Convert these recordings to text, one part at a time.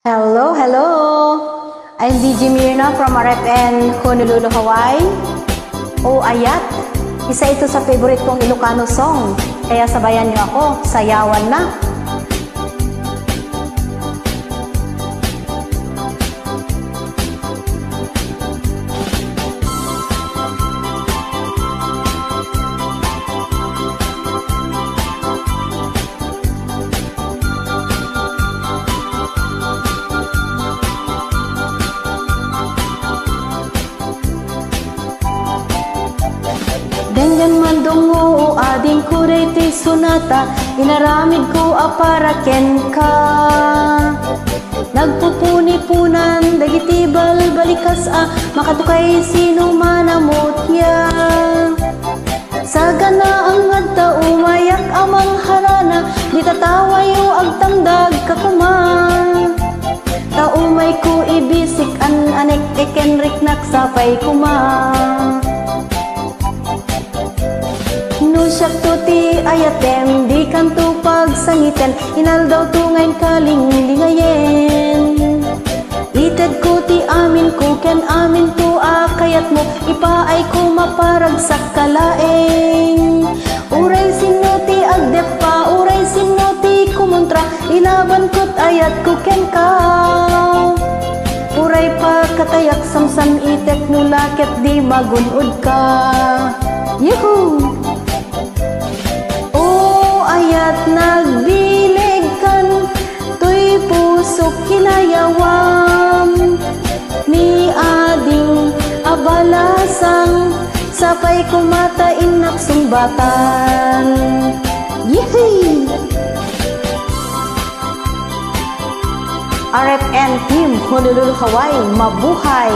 Hello, hello! I'm DJ Mirna from RFN, Honolulu, Hawaii. Oh, ayat! Isa ito sa favorite kong Ilocano song. Kaya sabayan niyo ako, sayawan na! Dengan mandungo ading kuray ti sunata, inaramid ko para ken ka. Nagpupuni-punan dagiti balbalikas makatukay sino manamutya. Sagana ang adta umayak amang harana, di tatawayo agtangdag kakuma. Taumay ko ibisik anek ekenrik naksapay kuma. Nusyak to ti ayatem, di kanto pagsangiten, inaldaw tungayn kalinglingayen. Ited ko ti amin ko, ken amin to akayat mo, ipaay ko maparag sa kalaeng. Uray sino ti agdepa, uray sino ti kumontra, ilaban ko't ayat ko ken ka. Uray pa katayak samsam itek no laket di magunod ka. Yuhuu! Ayat nagbilig kan, to'y pusok kinayawam. Ni ading abalasang, sapay kumatain naksumbatan. Yehey! RFN Team Honolulu, Hawaii, mabuhay!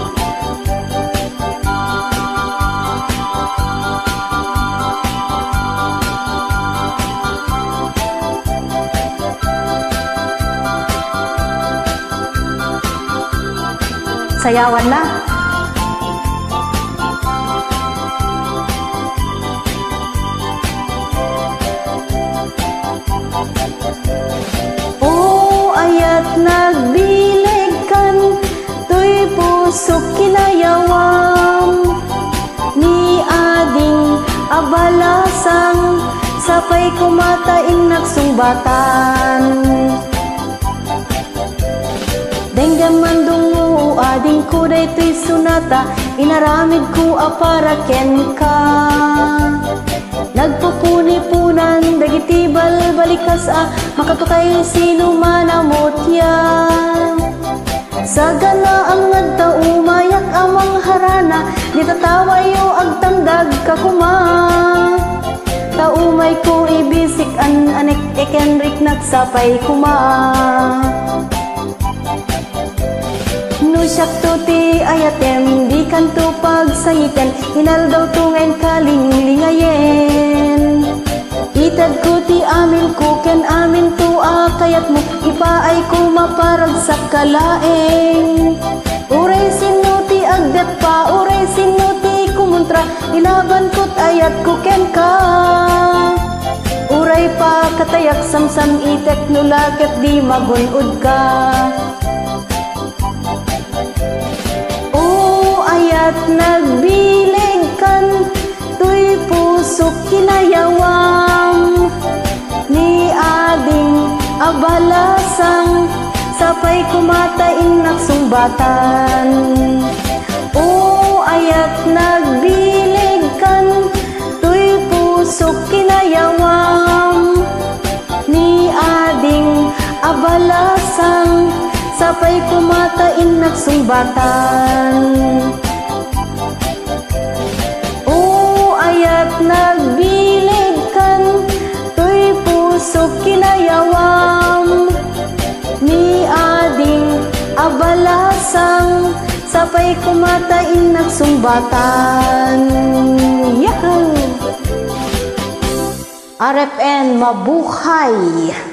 Sayawan na! Oh, ayat nagbilig kan, to'y pusok kinayawam. Ni ading abalasang, sapay kumatain naksumbatan. Denggam mandungo ading kuday to'y sunata, inaramid ko para ken ka. Nagpupuni-punan dagiti balbalikas makatukay sino manamutya. Sagana ang adta umayak amang harana, di tatawayo agtangdag kakuma. Taumay ko ibisik anek ekenrik naksapay kuma. Nusyak to ti ayatem, di kanto pagsangiten, hinaldaw tungayn kalinglingayen. Itad ko ti amin ko, ken amin to akayat mo, ipaay ko maparag sa kalaeng. Uray sino ti agdet pa, uray sino ti kumontra, ilaban ko't ayat ko ken ka. Uray pa katayak samsam itek no laket di magunod ka. Ayat nagbilig kan, to'y pusok kinayawam. Ni ading abalasang, sapay kumatain naksumbatan. Oh, ayat nagbilig kan, to'y pusok kinayawam. Ni ading abalasang, sapay kumatain naksumbatan. Oh, ayat nagbilig kan, to'y pusok kinayawam. Ni ading abalasang, sapay kumatain naksumbatan. Yahoo! RFN, mabuhay!